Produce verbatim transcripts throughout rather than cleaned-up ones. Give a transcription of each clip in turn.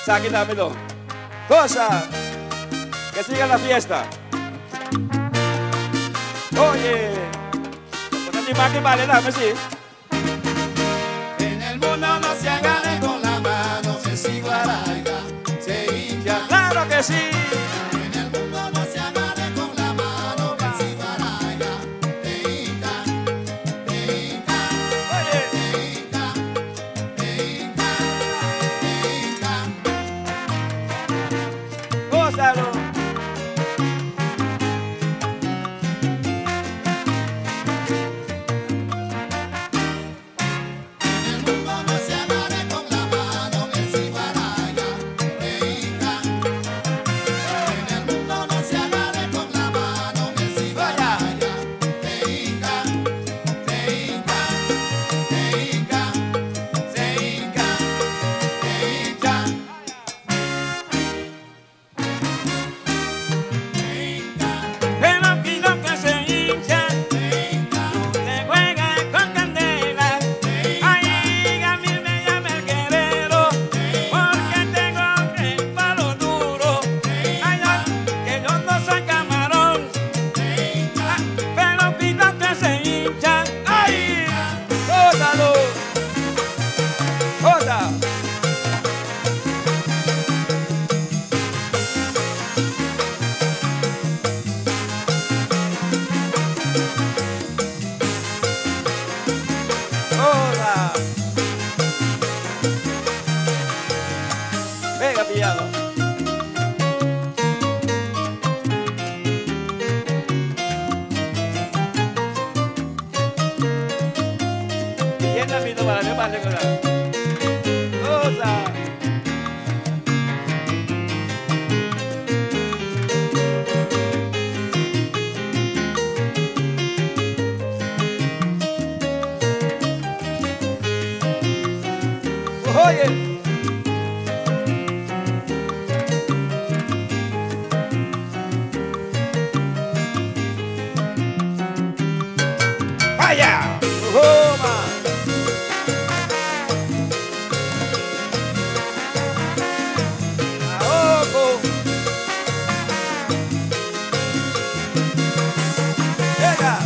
Aquí dámelo. Cosa. Que siga la fiesta. Oye. Con animal que vale, dame, sí. En el mundo no se agarre con la mano, que si guaraiga se hincha. Claro que sí. En el mundo no se agarre con la mano, que si guaraiga te hincha, te hincha. Oye. Te hincha, te hincha, te hincha. Gózalo. Venga, pillado. ¿Quién la vino para que pase con la cosa? Oye. Vaya. Roma. Aoco. Venga.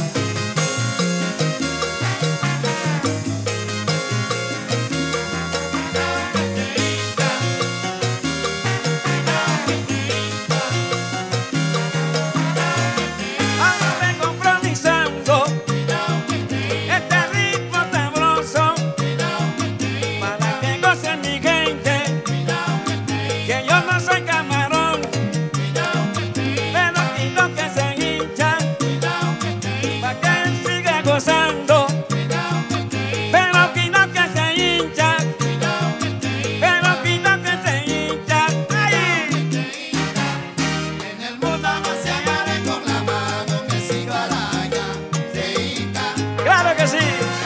Gozando, pero que no que se hincha, pero que no que se hincha. ¡Ay! En el mundo no se agarre con la mano, que si guaraiga se hincha. ¡Claro que sí!